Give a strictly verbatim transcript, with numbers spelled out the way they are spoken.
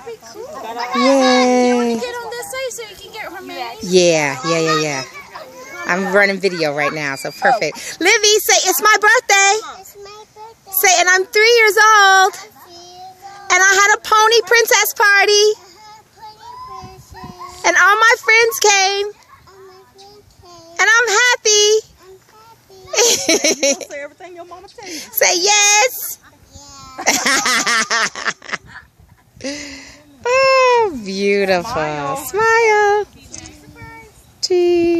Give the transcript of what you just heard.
That'd be cool. Yay. You want to get on this side so you can get her man? Yeah, yeah, yeah, yeah. I'm running video right now, so perfect. Oh. Livy, say it's my birthday. It's my birthday. Say, and I'm three years old. And I had a pony princess party. And all my friends came. And I'm happy. You say everything your mama tell you. Say yes. Yeah. Oh, beautiful. Smile. Smile. Cheese.